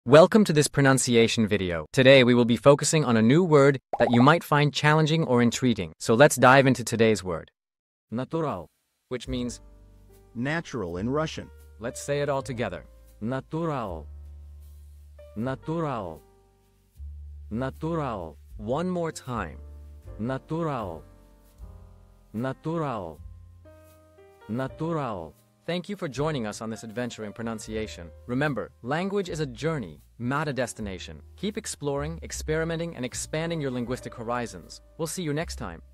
Welcome to this pronunciation video. Today we will be focusing on a new word that you might find challenging or intriguing. So let's dive into today's word. Натурал, which means natural in Russian. let's say it all together. Натурал. Натурал. Натурал. One more time. Натурал. Натурал. Натурал. Thank you for joining us on this adventure in pronunciation. Remember, language is a journey, not a destination. Keep exploring, experimenting, and expanding your linguistic horizons. We'll see you next time.